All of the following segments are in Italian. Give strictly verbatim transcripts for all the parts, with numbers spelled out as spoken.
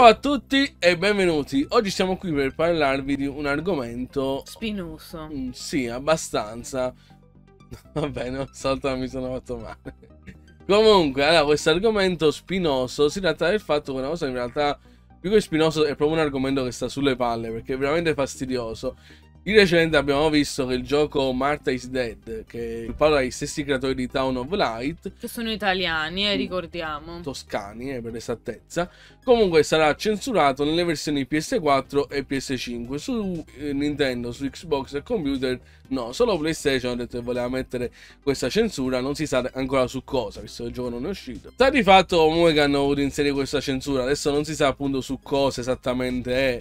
Ciao a tutti e benvenuti. Oggi siamo qui per parlarvi di un argomento spinoso. Mm, sì, abbastanza. Va bene, stavolta mi sono fatto male. Comunque, allora, questo argomento spinoso si tratta del fatto che una cosa in realtà più che spinoso è proprio un argomento che sta sulle palle, perché è veramente fastidioso. Di recente abbiamo visto che il gioco Martha is Dead, che parla dagli stessi creatori di Town of Light, Che sono italiani, eh, ricordiamo. toscani, eh, per esattezza, comunque sarà censurato nelle versioni P S quattro e P S cinque. Su eh, Nintendo, su Xbox e computer no, solo PlayStation ha detto che voleva mettere questa censura, non si sa ancora su cosa, visto che il gioco non è uscito. Sta di fatto comunque che hanno voluto inserire questa censura, adesso non si sa appunto su cosa esattamente è.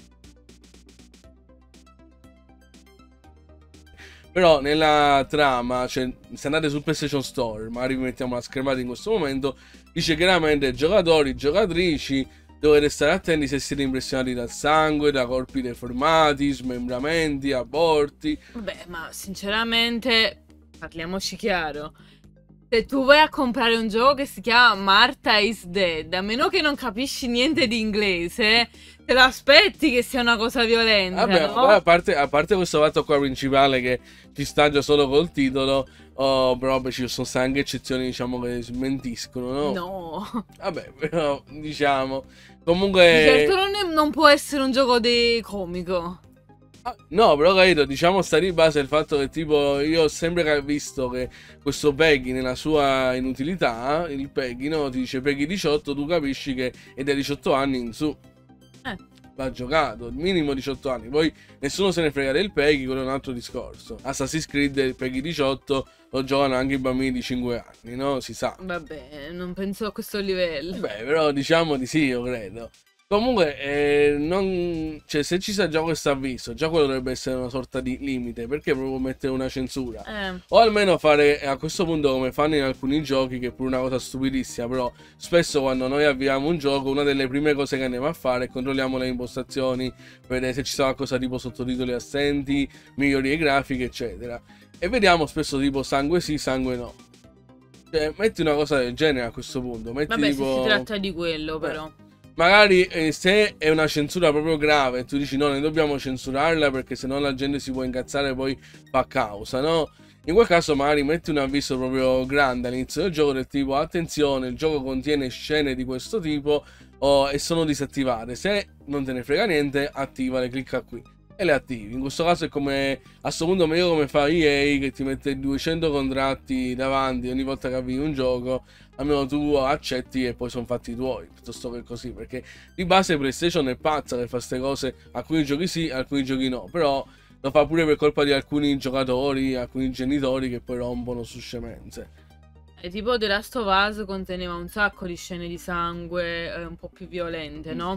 Però nella trama, cioè se andate sul PlayStation Store, magari vi mettiamo la schermata in questo momento, dice chiaramente giocatori, giocatrici, dovete stare attenti se siete impressionati dal sangue, da corpi deformati, smembramenti, aborti. Vabbè, ma sinceramente, parliamoci chiaro. Se tu vai a comprare un gioco che si chiama Martha is Dead, a meno che non capisci niente di inglese, te lo aspetti che sia una cosa violenta, Vabbè, no? a parte, a parte questo fatto qua principale che ci sta già solo col titolo, oh, però beh, ci sono anche eccezioni, diciamo, che smentiscono, no? No. Vabbè, però, diciamo, comunque... Di certo non, è- non può essere un gioco di comico. Ah, no, però capito, diciamo sta di base il fatto che tipo io ho sempre visto che questo Peggy nella sua inutilità, il Peggy, no, ti dice Peggy diciotto, tu capisci che è da diciotto anni in su. Eh. Va giocato, minimo diciotto anni, poi nessuno se ne frega del Peggy, quello è un altro discorso. Assassin's Creed il Peggy diciotto lo giocano anche i bambini di cinque anni, no? Si sa. Vabbè, non penso a questo livello. Beh, però diciamo di sì, io credo. Comunque, eh, non... cioè, se ci sta già questo avviso, già quello dovrebbe essere una sorta di limite. Perché proprio mettere una censura? Eh. O almeno fare a questo punto come fanno in alcuni giochi, che è pure una cosa stupidissima. Però spesso quando noi avviamo un gioco, una delle prime cose che andiamo a fare è controlliamo le impostazioni, per vedere se ci sta qualcosa tipo sottotitoli assenti, migliorie grafiche, eccetera. E vediamo spesso tipo sangue sì, sangue no. Cioè, metti una cosa del genere a questo punto. Metti Vabbè, tipo... se si tratta di quello, Beh, però. magari eh, se è una censura proprio grave, tu dici no, noi dobbiamo censurarla perché sennò la gente si può incazzare e poi fa causa, no? In quel caso magari metti un avviso proprio grande all'inizio del gioco del tipo attenzione, il gioco contiene scene di questo tipo oh, e sono disattivate. Se non te ne frega niente, attivale, clicca qui e le attivi. In questo caso è come a questo punto meglio come fa E A, che ti mette duecento contratti davanti ogni volta che avvii un gioco, almeno tu accetti e poi sono fatti tuoi, piuttosto che così, perché di base PlayStation è pazza che fa queste cose, alcuni giochi sì, alcuni giochi no, però lo fa pure per colpa di alcuni giocatori, alcuni genitori che poi rompono su scemenze. E tipo The Last of Us conteneva un sacco di scene di sangue eh, un po' più violente, no?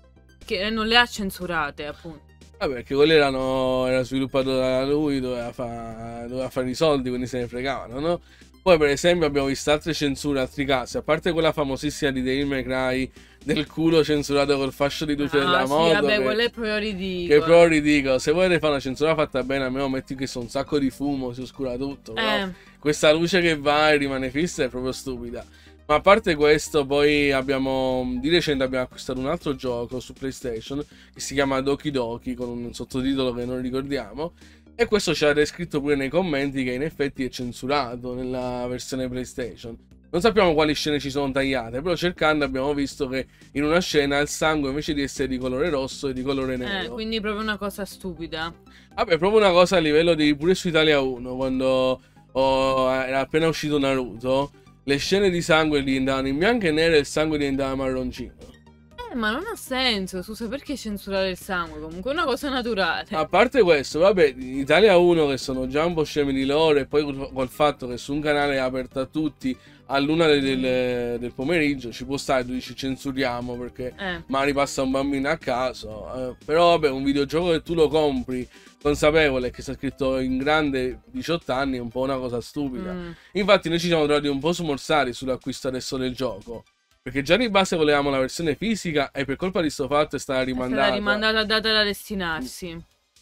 Che non le ha censurate, appunto. Vabbè, perché quello erano, era sviluppato da lui, doveva, fa, doveva fare i soldi, quindi se ne fregavano, no? Poi per esempio abbiamo visto altre censure, altri casi, a parte quella famosissima di Devil May Cry del culo censurato col fascio di luce Ah, della sì, moto. vabbè, che, quello è proprio che ridicolo. è proprio ridicolo. Se volete fare una censura fatta bene, almeno metti che sono un sacco di fumo, si oscura tutto. Però Eh. questa luce che va e rimane fissa è proprio stupida. Ma a parte questo, poi abbiamo di recente abbiamo acquistato un altro gioco su PlayStation che si chiama Doki Doki, con un sottotitolo che non ricordiamo. E questo ci avete scritto pure nei commenti che in effetti è censurato nella versione PlayStation. Non sappiamo quali scene ci sono tagliate, però cercando abbiamo visto che in una scena il sangue invece di essere di colore rosso è di colore nero. Eh, quindi proprio una cosa stupida. Vabbè, proprio una cosa a livello di pure su Italia uno, quando oh, era appena uscito Naruto, le scene di sangue diventavano in bianco e nero e il sangue diventava marroncino. Eh, ma non ha senso, scusa, perché censurare il sangue? Comunque è una cosa naturale. A parte questo, vabbè, in Italia uno che sono già un po' scemi di loro e poi col, col fatto che su un canale è aperto a tutti a luna del, del, del pomeriggio ci può stare, tu dici censuriamo perché Eh. magari passa un bambino a caso, eh, però vabbè, un videogioco che tu lo compri consapevole che sia scritto in grande diciotto anni è un po' una cosa stupida. Mm. Infatti noi ci siamo trovati un po' smorzati sull'acquisto adesso del gioco, perché già di base volevamo la versione fisica e per colpa di sto fatto è stata È rimandata. stata rimandata a data da destinarsi.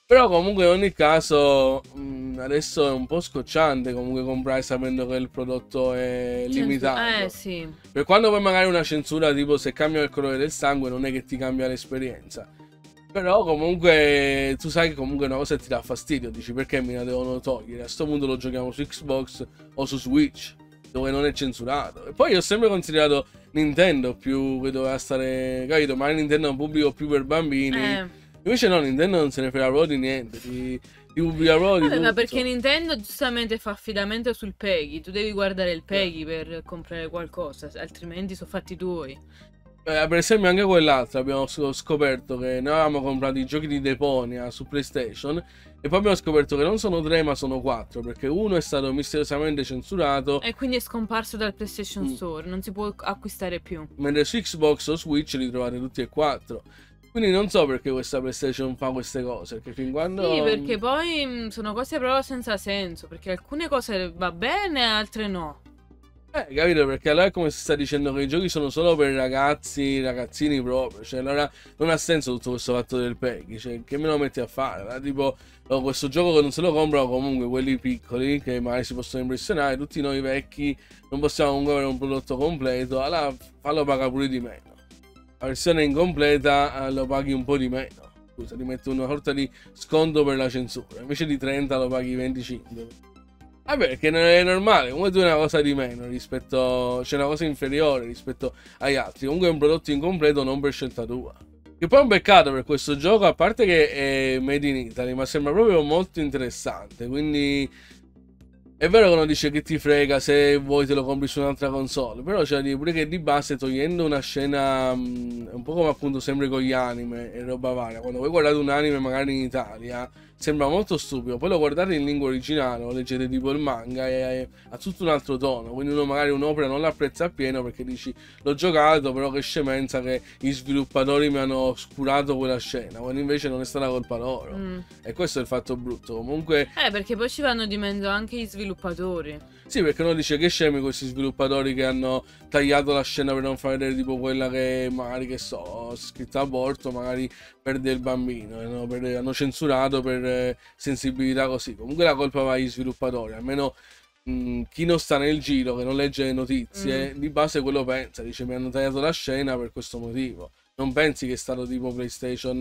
Però comunque in ogni caso mh, adesso è un po' scocciante comunque comprare sapendo che il prodotto è limitato. Eh sì. Per quando poi magari una censura tipo se cambia il colore del sangue non è che ti cambia l'esperienza. Però comunque tu sai che comunque una cosa ti dà fastidio, dici perché me la devono togliere? A sto punto lo giochiamo su Xbox o su Switch, dove non è censurato. E poi io ho sempre considerato Nintendo più che doveva stare, capito? Ma Nintendo è un pubblico più per bambini. Eh. Invece no, Nintendo non se ne frega proprio di niente, ti, ti pubblica proprio di Vabbè, ma tutto. perché Nintendo giustamente fa affidamento sul Peggy, tu devi guardare il Peggy per comprare qualcosa, altrimenti sono fatti tuoi. Eh, per esempio anche quell'altra abbiamo s- scoperto che noi avevamo comprato i giochi di Deponia su PlayStation e poi abbiamo scoperto che non sono tre ma sono quattro perché uno è stato misteriosamente censurato E quindi è scomparso dal PlayStation Mm. Store, non si può acquistare più. mentre su Xbox o Switch li trovate tutti e quattro. Quindi non so perché questa PlayStation fa queste cose, perché fin quando... Sì, perché poi mh, sono cose proprio senza senso, perché alcune cose va bene, altre no. Eh, capito? Perché allora è come se sta dicendo che i giochi sono solo per ragazzi, ragazzini proprio. Cioè, allora non ha senso tutto questo fatto del Peggy. Cioè, che me lo metti a fare? Allora, tipo, oh, questo gioco che non se lo comprano comunque quelli piccoli, che magari si possono impressionare. Tutti noi vecchi non possiamo comunque avere un prodotto completo. Allora, fallo pagare pure di meno. La versione incompleta eh, lo paghi un po' di meno. Scusa, ti metto una sorta di sconto per la censura. Invece di trenta lo paghi venticinque. Vabbè, perché non è normale, comunque tu hai una cosa di meno rispetto, c'è una cosa inferiore rispetto agli altri, comunque è un prodotto incompleto non per scelta tua. Che poi è un peccato per questo gioco, a parte che è made in Italy, ma sembra proprio molto interessante, quindi è vero che uno dice che ti frega se vuoi te lo compri su un'altra console, però c'è da dire pure che di base togliendo una scena mh, un po' come appunto sempre con gli anime e roba varia, quando voi guardate un anime magari in Italia sembra molto stupido, poi lo guardate in lingua originale o leggete tipo il manga e ha tutto un altro tono, quindi uno magari un'opera non l'apprezza appieno perché dici l'ho giocato però che scemenza che gli sviluppatori mi hanno oscurato quella scena, quando invece non è stata colpa loro. Mm. E questo è il fatto brutto, comunque... Eh, perché poi ci vanno di mezzo anche gli sviluppatori. Sì, perché uno dice che scemi questi sviluppatori che hanno tagliato la scena per non far vedere tipo quella che magari, che so, scritta aborto, magari perde il bambino, no? Per- hanno censurato per eh, sensibilità così. Comunque la colpa va agli sviluppatori, almeno mh, chi non sta nel giro, che non legge le notizie, di base quello pensa, dice mi hanno tagliato la scena per questo motivo. Non pensi che è stato tipo PlayStation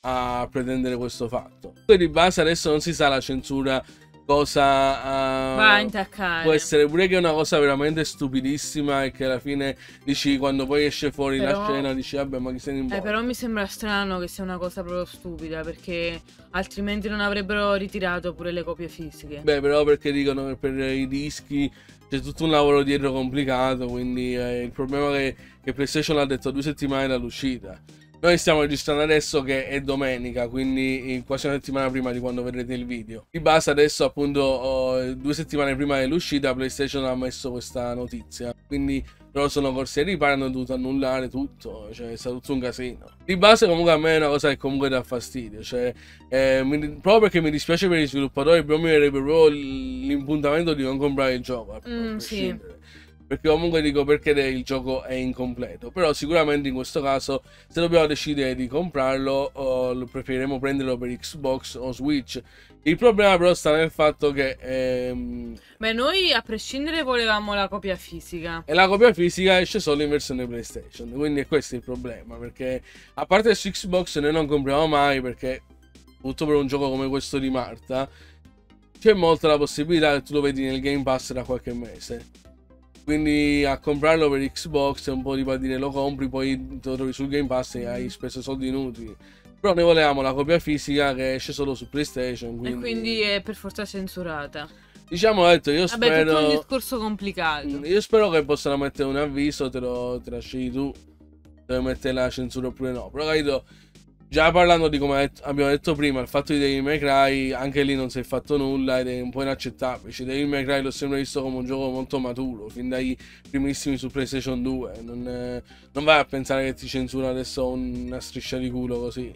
a pretendere questo fatto. Poi di base adesso non si sa la censura cosa uh, Va a intaccare. può essere pure che è una cosa veramente stupidissima e che alla fine dici quando poi esce fuori Però- la scena dici vabbè ma chi se ne Eh, importa. però mi sembra strano che sia una cosa proprio stupida, perché altrimenti non avrebbero ritirato pure le copie fisiche. Beh, però perché dicono che per i dischi c'è tutto un lavoro dietro complicato, quindi eh, il problema è che, che PlayStation l'ha detto due settimane dall'uscita. Noi stiamo registrando adesso che è domenica, quindi quasi una settimana prima di quando vedrete il video. Di base adesso appunto oh, due settimane prima dell'uscita PlayStation ha messo questa notizia, quindi loro sono corsi ai ripari, hanno dovuto annullare tutto, cioè è stato tutto un casino. Di base comunque a me è una cosa che comunque dà fastidio, cioè eh, mi, proprio perché mi dispiace per i sviluppatori, però mi verrebbe proprio l'impuntamento di non comprare il gioco, a Mm, prescindere. Perché comunque dico perché il gioco è incompleto. Però sicuramente in questo caso se dobbiamo decidere di comprarlo oh, preferiremo prenderlo per Xbox o Switch. Il problema però sta nel fatto che ehm, Beh, noi a prescindere volevamo la copia fisica. e la copia fisica esce solo in versione PlayStation. Quindi è questo il problema. Perché a parte su Xbox noi non compriamo mai, perché tutto per un gioco come questo di Marta c'è molta la possibilità che tu lo vedi nel Game Pass da qualche mese. Quindi a comprarlo per Xbox è un po' di padine, lo compri, poi te lo trovi sul Game Pass e hai speso soldi inutili. Però noi volevamo la copia fisica che esce solo su PlayStation. Quindi, E quindi è per forza censurata. diciamo, ho detto, io Vabbè, spero... tutto un discorso complicato. Io spero che possano mettere un avviso, te lo, te la scegli tu, dove mettere la censura oppure no. Però capito, già parlando di come abbiamo detto prima, il fatto di Devil May Cry, anche lì non si è fatto nulla ed è un po' inaccettabile. Cioè, Devil May Cry l'ho sempre visto come un gioco molto maturo, fin dai primissimi su PlayStation due. Non, eh, non vai a pensare che ti censura adesso una striscia di culo così.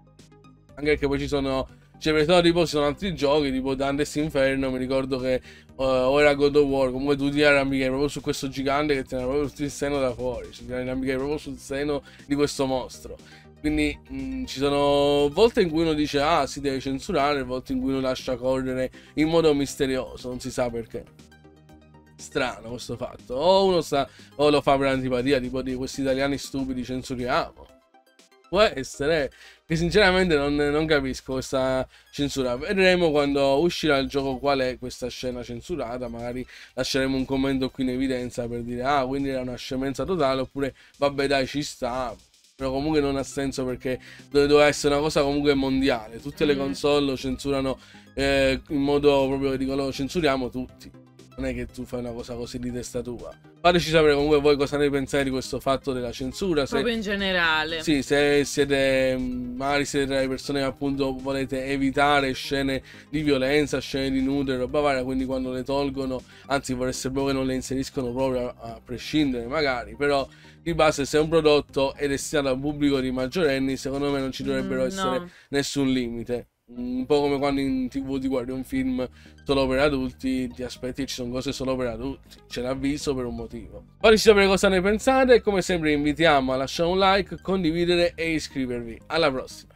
Anche perché poi ci sono... Cioè, per esempio, tipo, ci sono altri giochi, tipo Dante's Inferno, mi ricordo che uh, o era God of War, comunque tu ti arrampichi proprio su questo gigante che ti era proprio tutto il seno da fuori, cioè ti arrampichi proprio sul seno di questo mostro. Quindi mh, ci sono volte in cui uno dice ah si deve censurare, volte in cui uno lascia correre in modo misterioso, non si sa perché. Strano questo fatto. O uno sta, o lo fa per antipatia, tipo di questi italiani stupidi censuriamo. Può essere che sinceramente non, non capisco questa censura. Vedremo quando uscirà il gioco qual è questa scena censurata. Magari lasceremo un commento qui in evidenza per dire ah quindi era una scemenza totale, oppure vabbè dai ci sta. Però comunque non ha senso perché doveva essere una cosa comunque mondiale. Tutte le console lo censurano eh, in modo proprio che dicono lo censuriamo tutti. Non è che tu fai una cosa così di testa tua. Fateci sapere comunque voi cosa ne pensate di questo fatto della censura. Se, proprio in generale. Sì, se siete magari siete tra le persone che appunto volete evitare scene di violenza, scene di nude, roba varia, quindi quando le tolgono, anzi vorreste proprio che non le inseriscono proprio a, a prescindere magari, però di base se è un prodotto è destinato al pubblico di maggiorenni, secondo me non ci dovrebbero Mm, essere no. nessun limite. Un po' come quando in tv ti guardi un film solo per adulti, ti aspetti che ci sono cose solo per adulti, ce l'avviso per un motivo. Fateci sapere cosa ne pensate e come sempre vi invitiamo a lasciare un like, condividere e iscrivervi. Alla prossima!